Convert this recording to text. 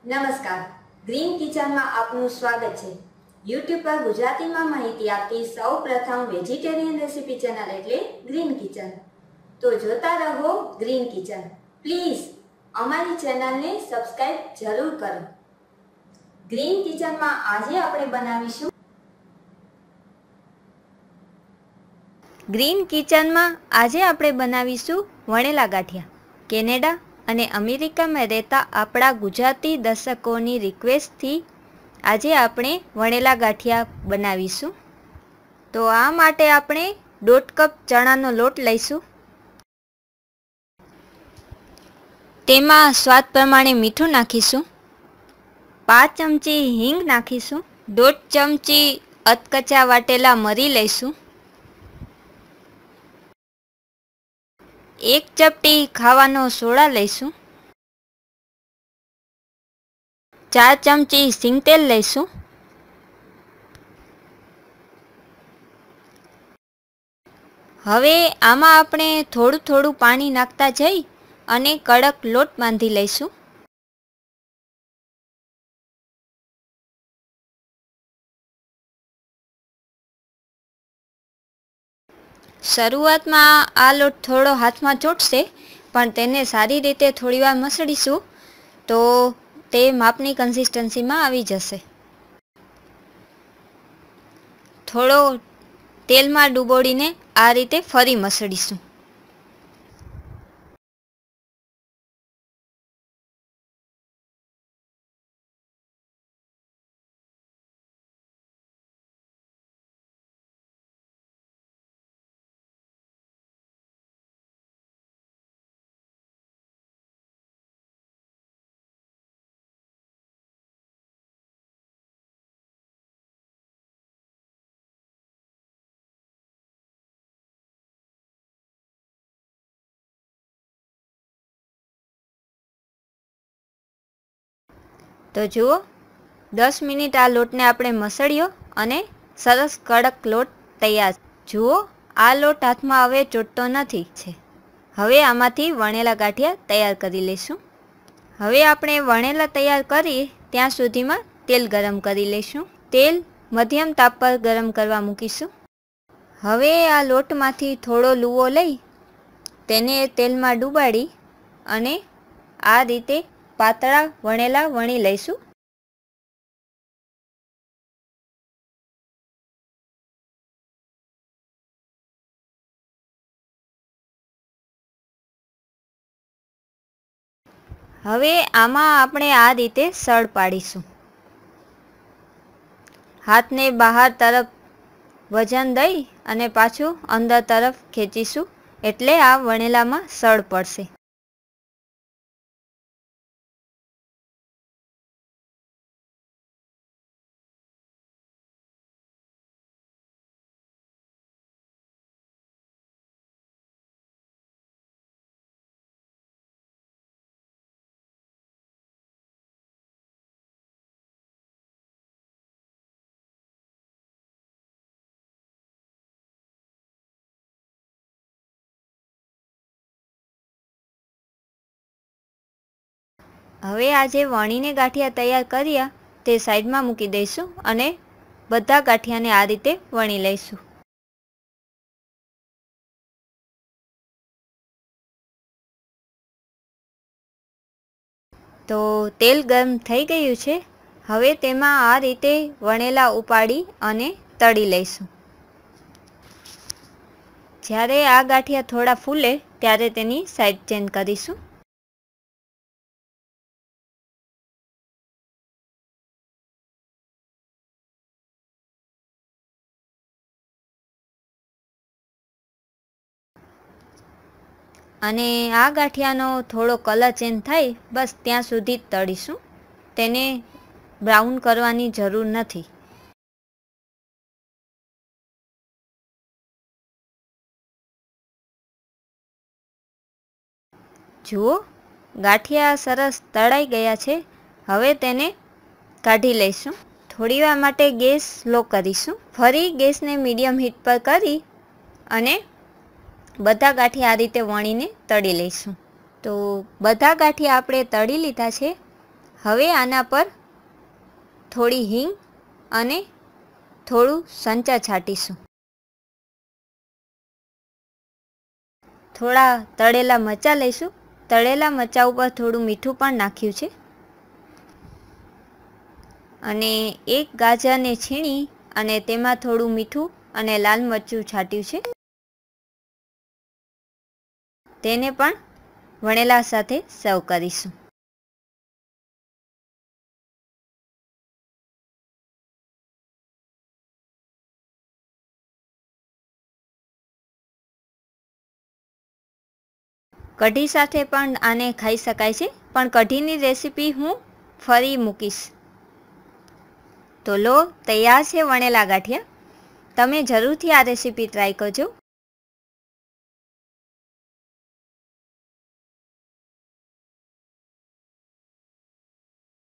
નમસ્કાર, ગ્રીન કિચનમાં આપનું સ્વાગત છે। યુટ્યુબ પર ગુજરાતીમાં માહિતી આપતી સૌ પ્રથમ વેજીટેરિયન રેસીપી ચેનલ એટલે ગ્રીન કિચન। તો જોતા રહો ગ્રીન કિચન। પ્લીઝ અમારી ચેનલને સબસ્ક્રાઇબ જરૂર કરો। ગ્રીન કિચનમાં આજે આપણે બનાવીશું વણેલા ગાંઠિયા। કેનેડા અને અમેરિકામાં રહેતા આપણા ગુજરાતી દર્શકોની રિક્વેસ્ટથી આજે આપણે વણેલા ગાંઠિયા બનાવીશું। તો આ માટે આપણે 1.5 કપ ચણાનો લોટ લઈશું। તેમાં સ્વાદ પ્રમાણે મીઠું નાખીશું। 5 ચમચી હિંગ નાખીશું। 1.5 ચમચી અધકચા વાટેલા મરી લઈશું। 1 ચપટી ખાવાનો સોડા લઈશું। 4 ચમચી સિંગ તેલ લઈશું। હવે આમાં આપણે થોડું થોડું પાણી નાખતા જઈ અને કડક લોટ બાંધી લઈશું। શરૂઆતમાં આ લોટ થોડો હાથમાં ચોંટશે, પણ તેને સારી રીતે થોડીવાર મસળીશું તો તે માપની કન્સિસ્ટન્સીમાં આવી જશે। થોડો તેલમાં ડૂબોડીને આ રીતે ફરી મસળીશું। તો જુઓ, 10 મિનિટ આ લોટને આપણે મસળ્યો અને સરસ કડક લોટ તૈયાર। જુઓ, આ લોટ હાથમાં હવે ચોંટતો નથી છે। હવે આમાંથી વણેલા ગાંઠિયા તૈયાર કરી લઈશું। હવે આપણે વણેલા તૈયાર કરીએ ત્યાં સુધીમાં તેલ ગરમ કરી લઈશું। તેલ મધ્યમ તાપ પર ગરમ કરવા મૂકીશું। હવે આ લોટમાંથી થોડો લુવો લઈ તેને તેલમાં ડૂબાડી અને આ રીતે પાતળા વણેલા વણી લઈશું। હવે આમાં આપણે આ રીતે સળ પાડીશું। હાથને બહાર તરફ વજન દઈ અને પાછું અંદર તરફ ખેંચીશું એટલે આ વણેલામાં સળ પડશે। હવે આ જે વણીને ગાંઠિયા તૈયાર કર્યા તે સાઈડમાં મૂકી દઈશું અને બધા ગાંઠિયાને આ રીતે વણી લઈશું। તો તેલ ગરમ થઈ ગયું છે। હવે તેમાં આ રીતે વણેલા ઉપાડી અને તળી લઈશું। જ્યારે આ ગાંઠિયા થોડા ફૂલે ત્યારે તેની સાઈડ ચેન્જ કરીશું। અને આ ગાંઠિયાનો થોડો કલર ચેન્જ થાય બસ ત્યાં સુધી જ તળીશું, તેને બ્રાઉન કરવાની જરૂર નથી। જુઓ, ગાંઠિયા સરસ તળાઈ ગયા છે। હવે તેને કાઢી લઈશું। થોડીવાર માટે ગેસ સ્લો કરીશું। ફરી ગેસને મીડિયમ હીટ પર કરી અને બધા ગાંઠિયા આ રીતે વણીને તળી લઈશું। તો બધા ગાંઠિયા આપણે તળી લીધા છે। હવે આના પર થોડી હિંગ અને થોડું સંચા છાંટીશું. થોડા તળેલા મરચાં લઈશું. તળેલા મરચાં ઉપર થોડું મીઠું પણ નાખ્યું છે. અને એક ગાજરને છીણી અને તેમાં થોડું મીઠું અને લાલ મરચું છાંટ્યું છે. તેને પણ વણેલા સાથે સર્વ કરીશું. કઢી સાથે પણ આને ખાઈ શકાય છે, પણ કઢીની રેસીપી હું ફરી મૂકીશ. તો લો, તૈયાર છે વણેલા ગાંઠિયા. તમે જરૂરથી આ રેસીપી ટ્રાય કરજો.